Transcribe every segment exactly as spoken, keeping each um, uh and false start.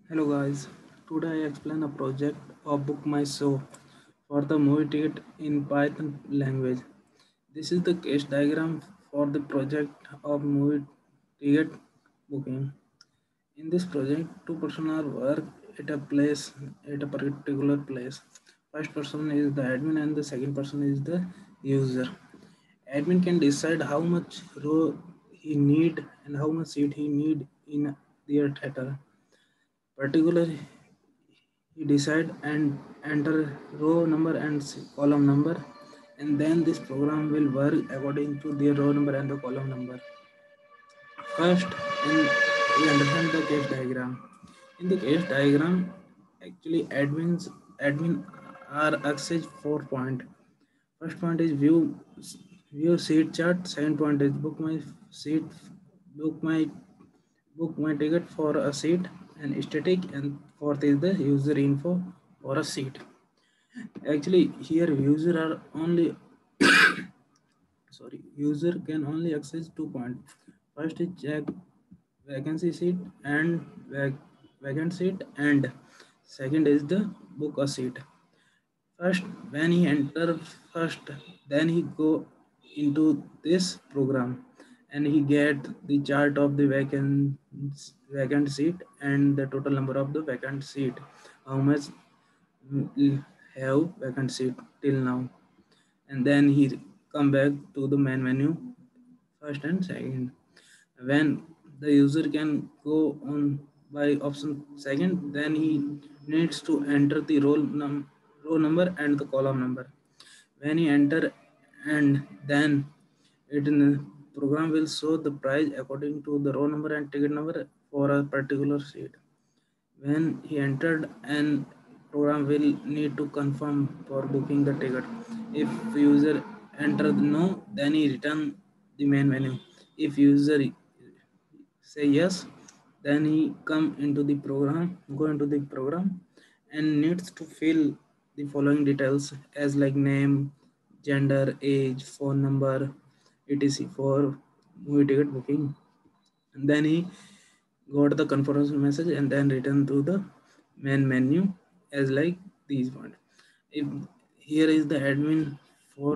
Hello guys, today I explain a project of Book My Show for the movie ticket in Python language. This is the case diagram for the project of movie ticket booking. In this project, two person are work at a place at a particular place. First person is the admin and the second person is the user. Admin can decide how much row he need and how much seat he need in their theater. Particularly, he decide and enter row number and column number, and then this program will work according to the row number and the column number. First, in, we understand the case diagram. In the case diagram, actually admins admin are access four point. First point is view view seat chart. Second point is book my seat book my book my ticket for a seat and static, and fourth is the user info for a seat. Actually, here user are only sorry user can only access two points. First is check vacancy seat and vac- vacant seat, and second is the book a seat. First, when he enter first, then he go into this program and he get the chart of the vacant vacant seat and the total number of the vacant seat. How much mm, have vacant seat till now, and then he come back to the main menu first and second. When the user can go on by option second, then he needs to enter the roll num row number and the column number. When he enter, and then it in the program will show the price according to the row number and ticket number for a particular seat. When he entered, and program will need to confirm for booking the ticket. If user entered no, then he return the main menu. If user say yes, then he come into the program go into the program and needs to fill the following details as like name, gender, age, phone number, etc for movie ticket booking. And then he got the confirmation message and then return to the main menu as like these point. If here is the admin four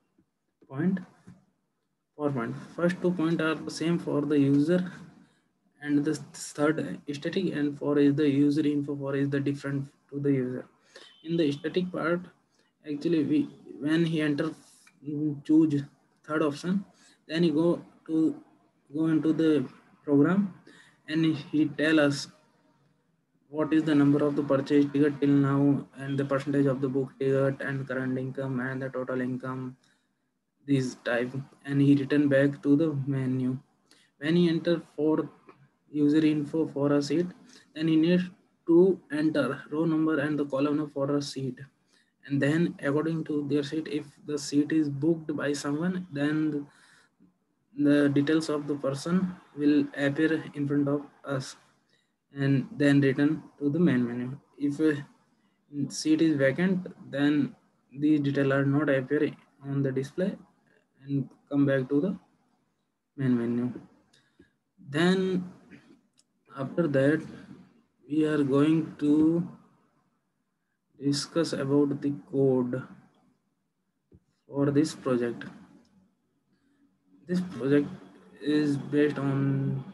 point four point. First two point are the same for the user, and the third static, and four is the user info. Four is the different to the user. In the static part, actually we when he enter choose third option, then he go to go into the program and he tell us what is the number of the purchase ticket till now and the percentage of the book ticket and current income and the total income, this type, and he return back to the menu. When he enter for user info for a seat, then he needs to enter row number and the column number for a seat, and then according to their seat, if the seat is booked by someone, then the details of the person will appear in front of us and then return to the main menu. If a seat is vacant, then these details are not appearing on the display and come back to the main menu. Then after that, we are going to discuss about the code for this project. This project is based on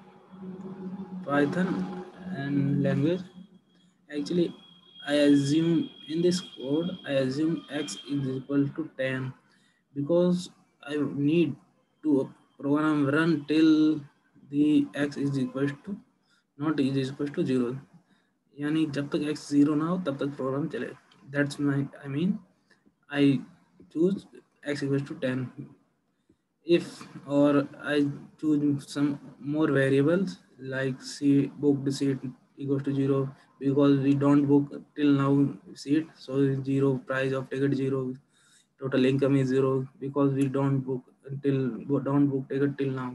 Python and language. Actually, I assume in this code, I assume x is equal to ten because I need to program run till the x is equal to not is equal to zero. यानी जब तक x zero ना हो तब तक program चले. That's my I mean I choose x equals to ten. If or I choose some more variables like see booked seat equals to zero because we don't book till now seat, so zero price of ticket zero, total income is zero because we don't book until don't book ticket till now.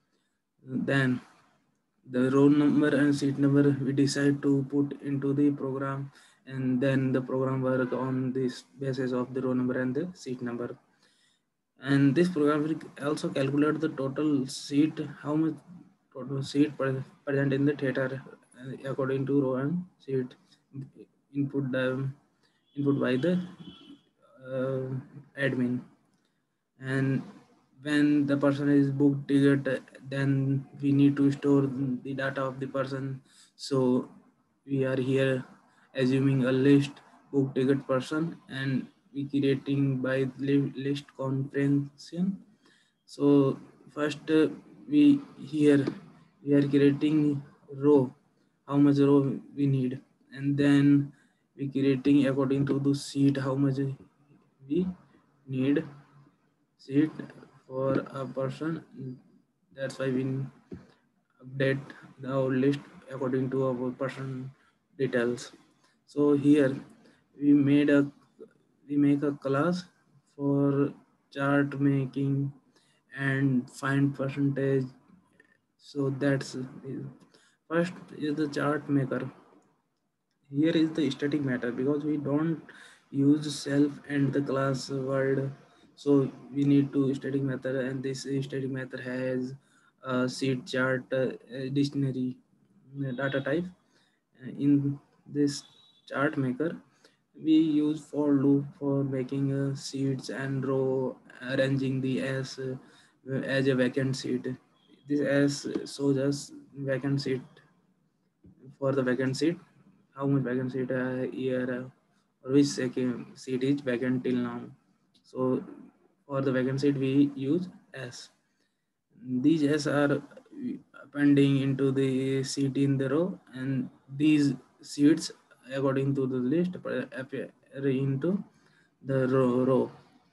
Then the roll number and seat number we decide to put into the program, and then the program work on this basis of the roll number and the seat number. And this program will also calculate the total seat, how much total seat present in the theater, uh, according to row and seat input the input by the uh, admin. And when the person is booked ticket, uh, then we need to store the data of the person. So we are here assuming a list book ticket person, and we creating by li- list comprehension. So first uh, we here we are creating row, how much row we need, and then we creating according to the seat how much we need seat for a person. That's why we update the our list according to our person details. So here we made a we make a class for chart making and find percentage. So that's first is the chart maker. Here is the static matter because we don't use self and the class word, so we need to static method, and this static method has a seed chart uh, dictionary uh, data type. Uh, in this chart maker we use for loop for making uh, seeds and row arranging the as uh, as a vacant seed. This as shows us vacant seed for the vacant seat, how much vacant seat uh, year uh, or which second seat is vacant till now. So for the vacant seat we use S. These S are appending into the seat in the row, and these seats according to the list appear into the row, row.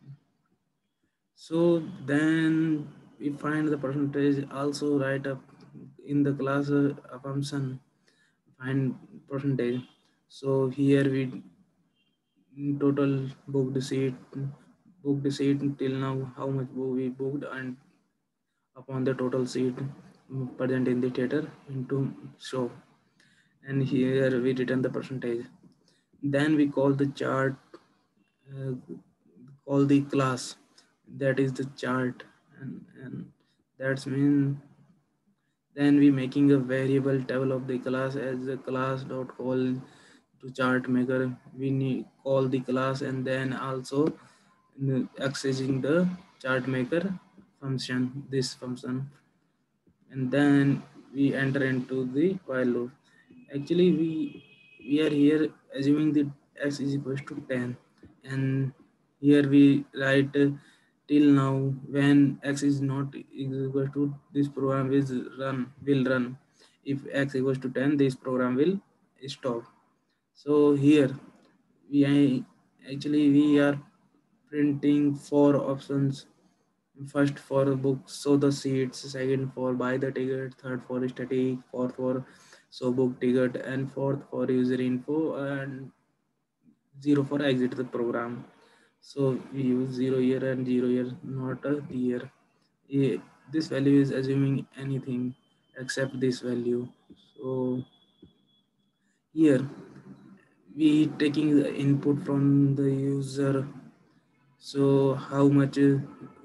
So then we find the percentage also write up in the class uh, assumption find percentage. So here we total booked seat booked seat till now how much we booked, and upon the total seat present in the theater into show, and here we return the percentage. Then we call the chart uh, call the class that is the chart, and, and that's mean then we making a variable table of the class as the class dot call to chart maker. We need call the class and then also accessing the chart maker function, this function, and then we enter into the while loop. Actually we we are here assuming that x is equals to ten, and here we write uh, till now when x is not equal to this program is run will run. If x equals to ten, this program will stop. So here we actually we are printing four options. First for book show the seats, second for buy the ticket, third for static, fourth for show book ticket, and fourth for user info, and zero for exit the program. So we use zero here and zero here, not a year. Eh, this value is assuming anything except this value. So here we taking the input from the user. So how much uh,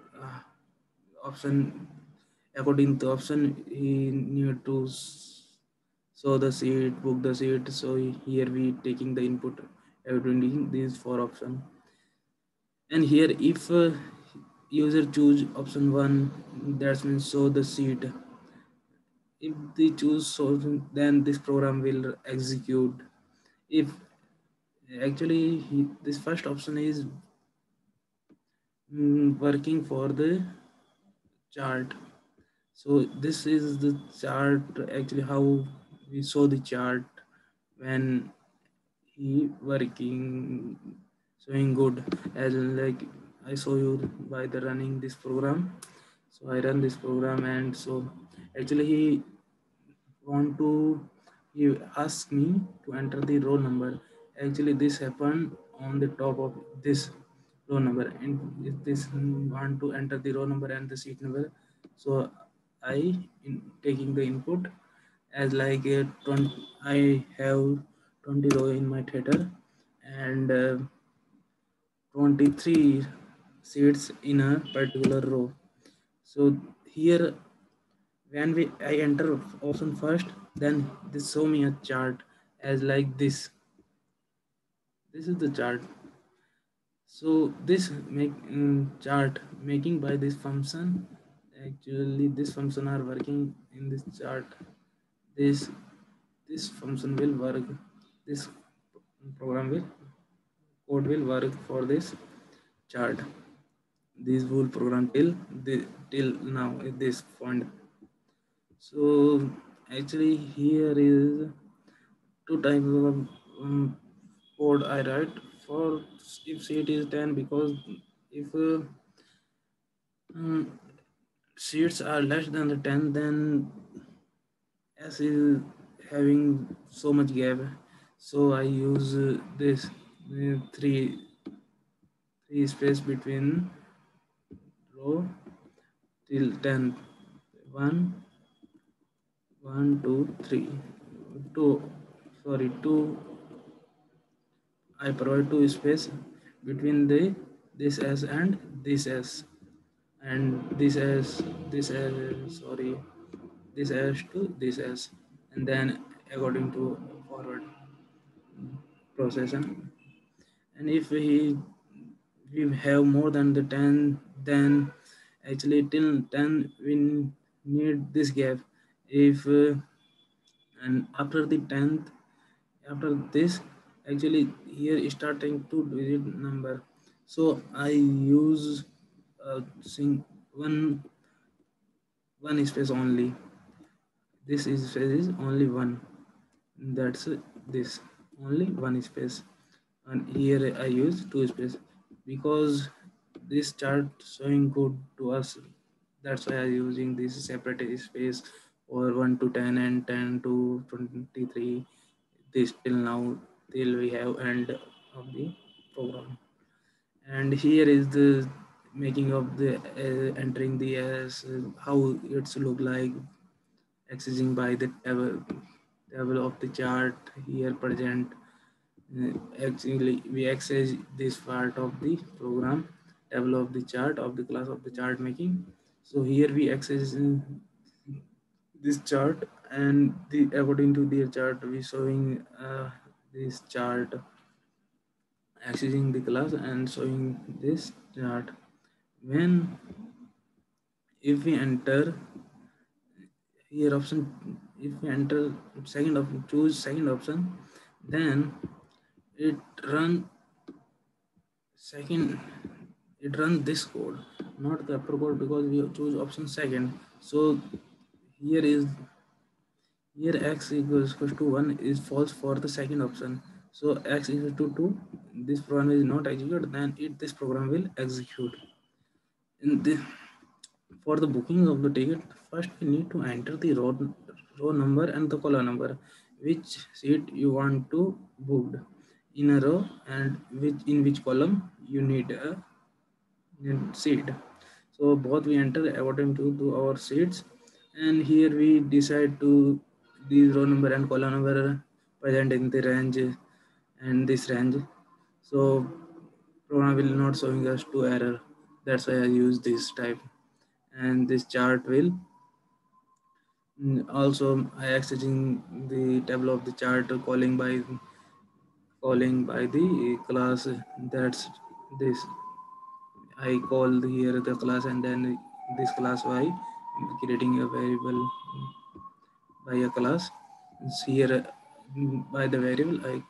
option according to option he need to show the seat book the seat. So here we taking the input everything these four option, and here if uh, user choose option one, that means show the seat. If they choose so, then this program will execute. If actually he, this first option is mm, working for the chart. So this is the chart actually how we saw the chart when he working showing good, as like I show you by the running this program. So I run this program, and so actually he want to he asked me to enter the row number. Actually this happened on the top of this row number, and if this want to enter the row number and the seat number, so I in taking the input as like a twenty, I have twenty row in my theater, and uh, twenty-three seats in a particular row. So here when we I enter option first, then this show me a chart as like this. This is the chart. So this make mm, chart making by this function, actually this function are working in this chart. This this function will work. This program will code will work for this chart. This whole program till the till now at this point. So actually here is two types of um, code I write for if seat is ten, because if uh, um, seats are less than the ten, then S is having so much gap. So I use uh, this uh, three three space between row till ten. One, one, two, three. Two, sorry, two. I provide two space between the this S and this S, and this S, this S, sorry, this S to this S, and then according to forward procession. And if we we have more than the ten, then actually till ten we need this gap. If uh, and after the tenth, after this, actually here is starting two digit number, so I use uh, sing one one space only. This is space is only one. That's uh, this only one space, and here I use two space because this chart showing good to us. That's why I'm using this separate space or one to ten and ten to twenty-three. This till now till we have end of the program. And here is the making of the uh, entering the as uh, how it's look like accessing by the table table of the chart here present. Uh, actually we access this part of the program table of the chart of the class of the chart making. So here we access uh, this chart, and the according to the chart we showing uh, this chart accessing the class and showing this chart. When if we enter here option, if we enter second option, choose second option, then it run second, it run this code, not the upper code, because we choose option second. So here is here x equals, equals to one is false for the second option. So x equals to two, this program is not executed, then it this program will execute. In the for the booking of the ticket, first we need to enter the row, row number and the column number, which seat you want to booked in a row, and which in which column you need a seat. So both we enter according to, to our seats, and here we decide to the row number and column number present in the range and this range. So program will not showing us to error. That's why I use this type. And this chart will mm, also I accessing the table of the chart calling by calling by the class. That's this I call here the class, and then this class by creating a variable by a class. It's here mm, by the variable I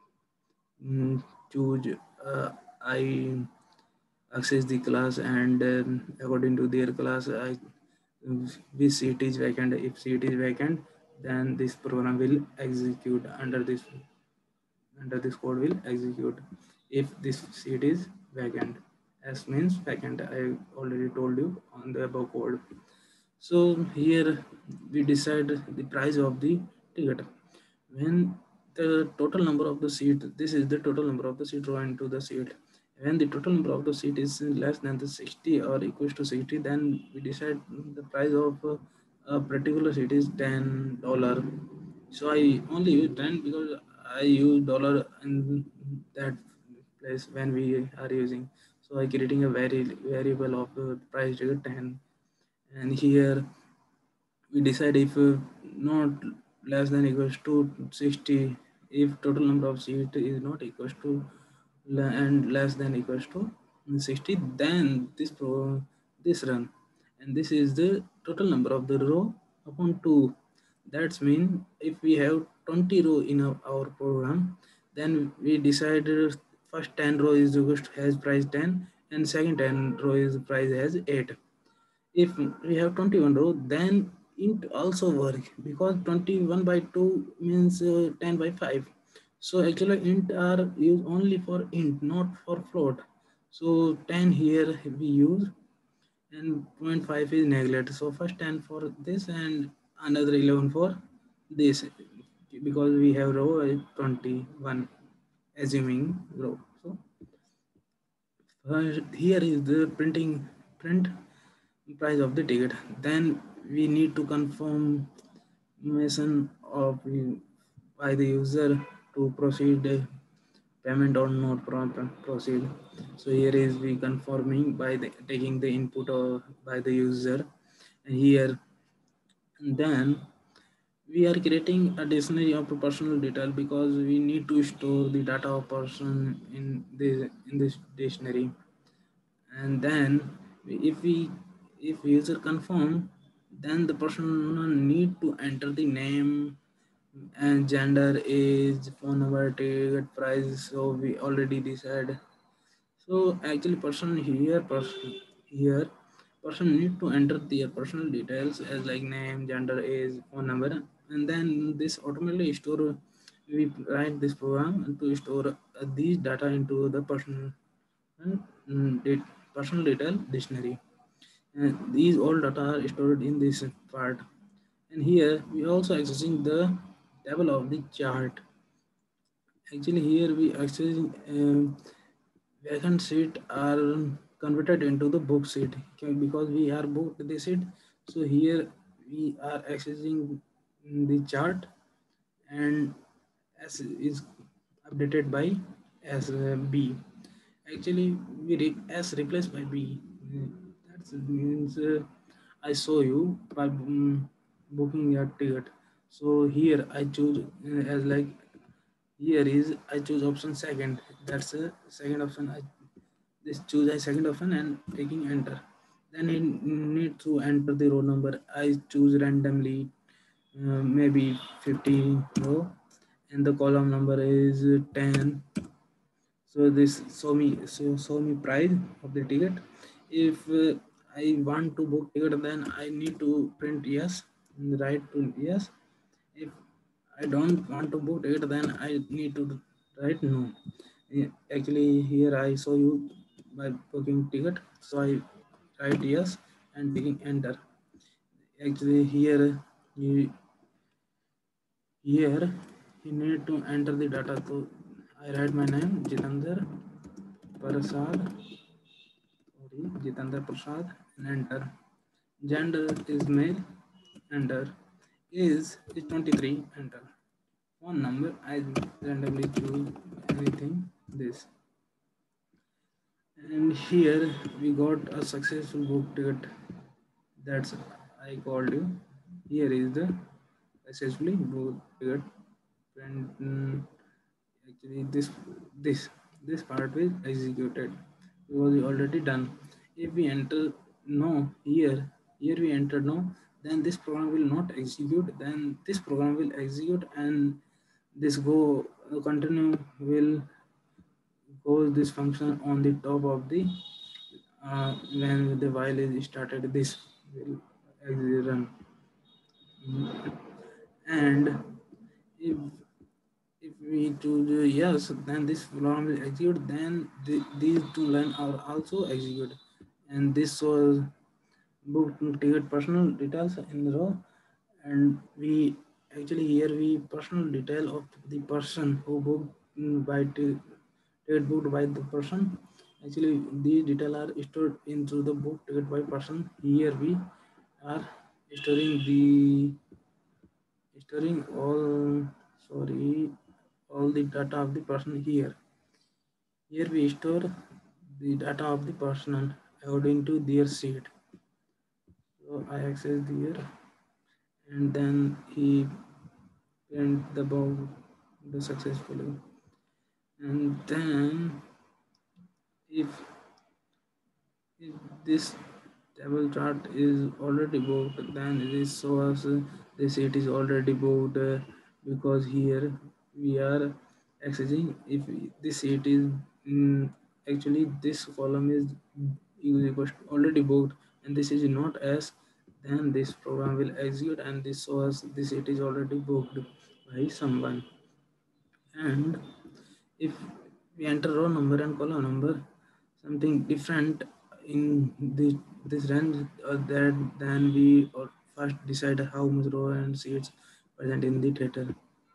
mm, choose uh, I access the class, and um, according to their class I which seat is vacant. If seat is vacant, then this program will execute under this under this code will execute if this seat is vacant. S means vacant, I already told you on the above code. So here we decide the price of the ticket. When the total number of the seat, this is the total number of the seat row into the seat. When the total number of the seat is less than the sixty or equals to sixty, then we decide the price of uh, a particular seat is ten dollar. So I only use ten because I use dollar in that place when we are using. So I creating a very variable of uh, price to ten, and here we decide if uh, not less than equals to sixty. If total number of seat is not equals to le- and less than equals to sixty, then this pro this run, and this is the total number of the row upon two. That's mean if we have twenty row in our, our program, then we decided first ten row is equals to has price ten, and second ten row is price has eight. If we have twenty-one row, then int also work, because twenty-one by two means uh, ten by five. So actually int are used only for int, not for float. So ten here we use, and zero point five is neglect. So first ten for this and another eleven for this, because we have row is twenty-one, assuming row. So uh, here is the printing print price of the ticket. Then we need to confirmation of uh, by the user to proceed uh, payment or not pro- proceed. So here is we confirming by the, taking the input of, by the user, and here and then we are creating a dictionary of personal detail, because we need to store the data of person in this in this dictionary. And then if we if user confirm, then the person need to enter the name and gender, age, phone number, ticket price. So we already decided. So actually person here person here person need to enter their personal details as like name, gender, age, phone number, and then this automatically store. We write this program to store uh, these data into the personal and mm, dat- personal detail dictionary. And these all data are stored in this part. And here we also accessing the table of the chart. Actually, here we accessing um, vacant seat are converted into the book seat. Okay, because we are booked the seat. So here we are accessing the chart, and S is updated by S uh, B. Actually, we re- S replaced by B. That means uh, I saw you by um, booking your ticket. So here I choose uh, as like here is I choose option second. That's a second option. I just choose a second option and taking enter. Then I need to enter the row number. I choose randomly, uh, maybe fifty row, and the column number is ten. So this show me so show me price of the ticket. If uh, I want to book ticket, then I need to print yes, write to yes. If I don't want to book ticket, then I need to write no. Yeah, actually here I show you by booking ticket, so I write yes and taking enter. Actually here you here you need to enter the data. So I write my name Jitendra Prasad, sorry, Jitendra Prasad, and enter. Gender is male, enter. Age is twenty-three, enter. Phone number, I randomly choose anything, this. And here we got a successful book ticket. That's I called you. Here is the successfully book ticket. And mm, actually this this this part is executed because we already done. If we enter no here, here we enter no, then this program will not execute. Then this program will execute, and this go uh, continue will goes this function on the top of the uh, when the while is started, this will exit run. And if if we choose uh, yes, then this program will execute. Then the, these two lines are also execute, and this was book ticket personal details in the row. And we actually here we personal detail of the person who booked mm, by t- ticket booked by the person. Actually these detail are stored into the book ticket by person. Here we are storing the storing all sorry all the data of the person. Here here we store the data of the person according to their seat. So I access here, and then he print the book successfully. And then if if this table chart is already booked, then this shows uh, the seat is already booked, uh, because here we are accessing if this seat is mm, actually this column is is already booked and this is not as, then this program will execute and this shows this seat is already booked by someone. And if we enter row number and column number something different in this this range, uh, that then we or first decide how much row and seats present in the theater.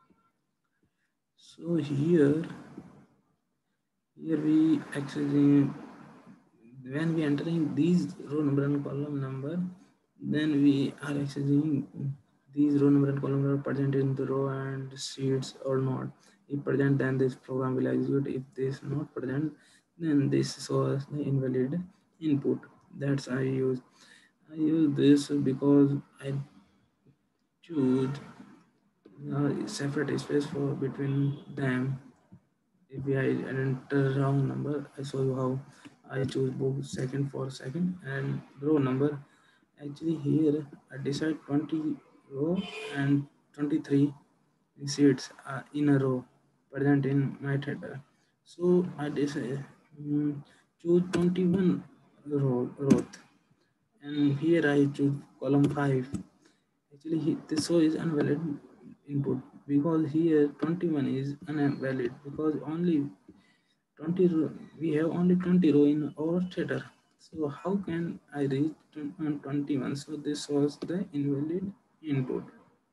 So here here we actually, when we entering these row number and column number, then we are accessing these row number and column number present in the row and sheets or not. If present, then this program will execute. If this not present, then this shows the invalid input. That's I use. I use this because I choose a separate space for between them. If I enter wrong number, I show you how I choose book second for second and row number. Actually, here I decide twenty row and twenty-three seats are in a row present in my theater. So I decide mm, choose twenty-one row, row and here I choose column five. Actually, he, this show is invalid input because here twenty-one is invalid because only twenty row, we have only twenty row in our theater. So how can I reach twenty-one? So this was the invalid input.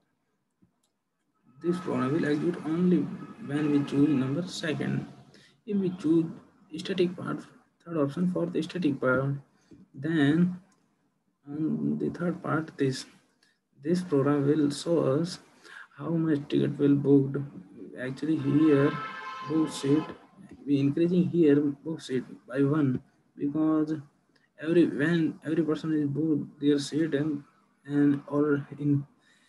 This program will execute only when we choose number second. If we choose static part, third option for the static part, then on the third part, this this program will show us how much ticket will booked. Actually, here book seat we increasing here book seat by one because every when every person is booked their seat and and or in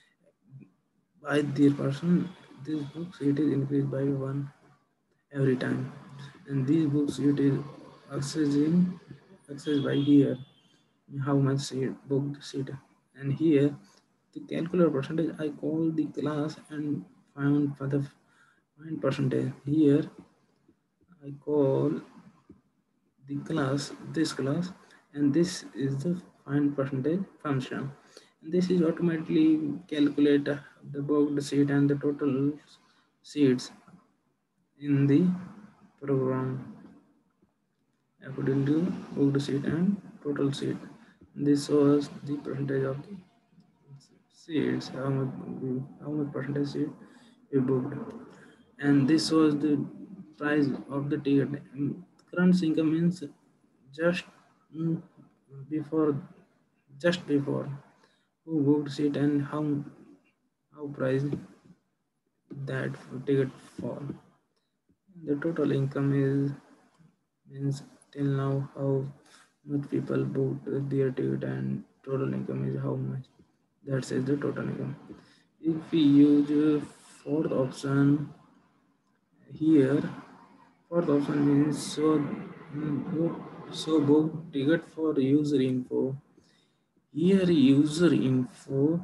by their person this book seat is increased by one every time, and this book seat is accessing accessed by here how much seat booked seat. And here the calculator percentage I call the class and find for the find percentage. Here I call the class this class and this is the find percentage function, and this is automatically calculate the booked seat and the total seats in the program according to booked seat and total seat. This shows the percentage of the seats, how much, how much percentage seat we booked. And this shows the price of the ticket. Mm, Current income means just mm, before, just before who booked seat and how how price that ticket for. The total income is means till now how much people booked their ticket and total income is how much. That says the total income. If we use uh, fourth option here, fourth option means so mm, book so book ticket for user info. Here user info.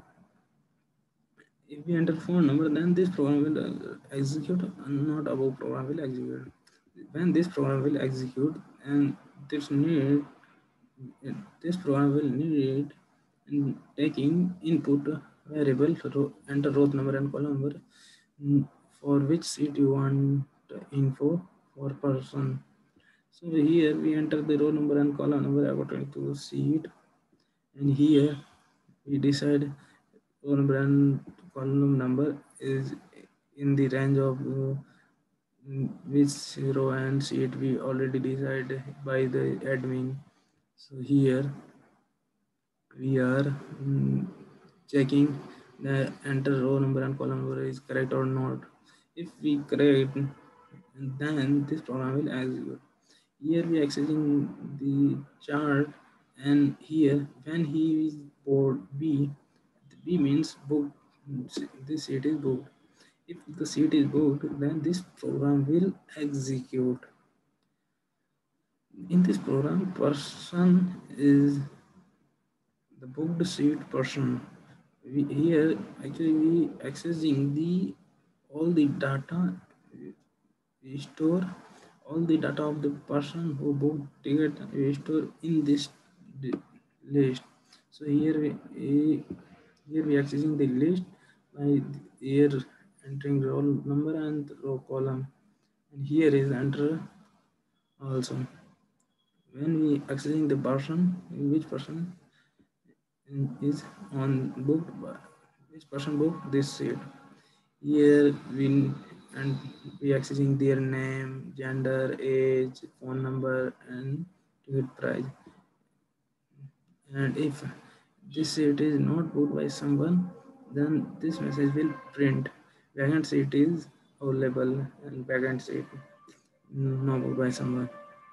If we enter phone number, then this program will uh, execute. Not above program will execute. When this program will execute, and this need this program will need in taking input variable row, enter row number and column number mm, for which seat you want info for person. So here we enter the row number and column number according to seat, and here we decide row number and column number is in the range of uh, which row and seat we already decided by the admin. So here we are mm, checking the enter row number and column number is correct or not. If we correct, then this program will execute. Here we are accessing the chart, and here when he is board B, B means booked. This seat is booked. If the seat is booked, then this program will execute. In this program, person is the booked seat person. We here actually we accessing the all the data. We store all the data of the person who booked ticket. We store in this list. So here we we- here we accessing the list by here entering roll number and row column, and here is enter also. When we accessing the person, which person is on booked, which person booked this seat. Here we and we accessing their name, gender, age, phone number, and ticket price. And if this seat is not booked by someone, then this message will print vacant seat is available and vacant seat not booked by someone.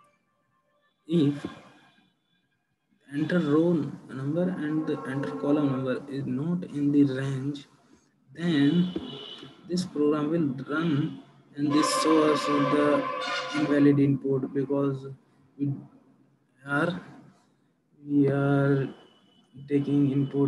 If enter row number and the enter column number is not in the range, then this program will run and this shows the invalid input because we are we are taking input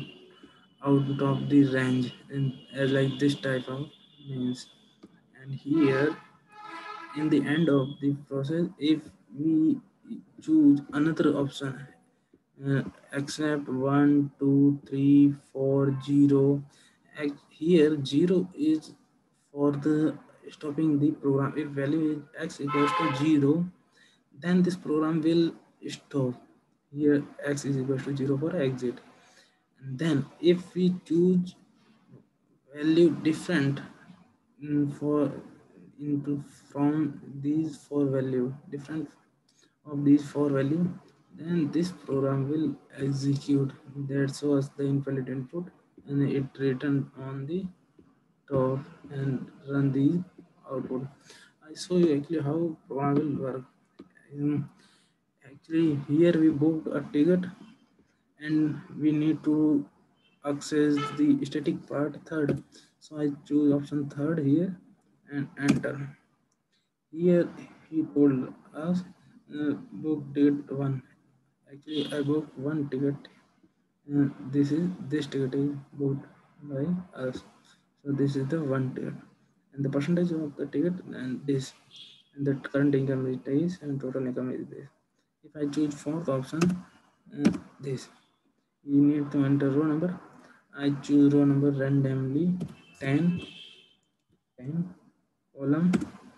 out of the range and as like this type of means. And here in the end of the process, if we choose another option, uh, except one two three four zero, here zero is for the stopping the program. If value is x equals to zero, then this program will stop. Here x is equals to zero for exit. And then if we choose value different, mm, for into from these four value different of these four value, then this program will execute that shows the invalid input and it return on the top and run the output. I show you actually how program will work. Um, Actually here we booked a ticket and we need to access the static part third. So I choose option third here and enter. Here he told us uh, book ticket one. Actually I booked one ticket. Uh, this is this ticket is booked by us. So this is the one ticket and the percentage of the ticket and this and the current income is this and total income is this. If I choose fourth option, uh, this you need to enter row number. I choose row number randomly ten, ten column.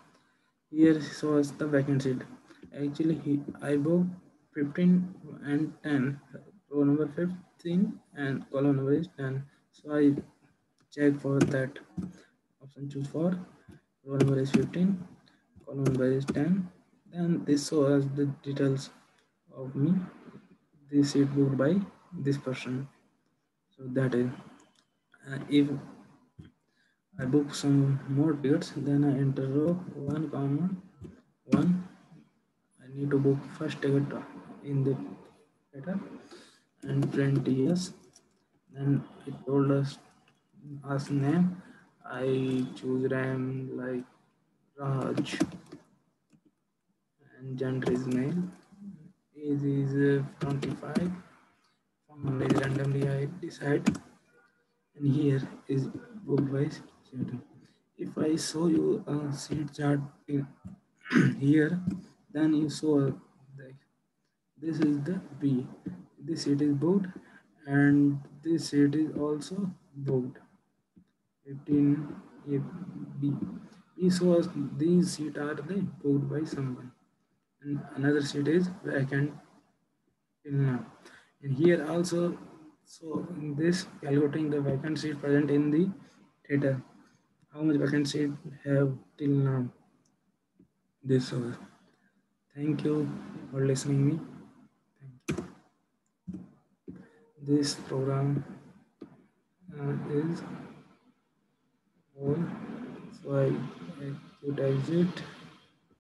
Here shows the vacant seat. Actually, he, I booked fifteen and ten. Row number fifteen and column number is ten. So I check for that option. Choose for row number is fifteen, column number is ten. Then this shows the details of me. This seat booked by this person. So that is uh, if I book some more tickets, then I enter row one comma one. I need to book first ticket in the data and print yes. Then it told us us name. I choose RAM like Raj and gender is male. Age is uh, twenty-five. Phone number is randomly I decide. And here is booked by seat. If I show you a seat chart in here, then you saw the, this is the B. This seat is booked and this seat is also booked. fifteen A B. B shows these seats are the booked by someone. And another seat is vacant till now. And here also, so in this calculating the vacant seat present in the theater. How much vacant seat have till now? This hour. Thank you for listening me. This program uh, is all. So I, I could exit.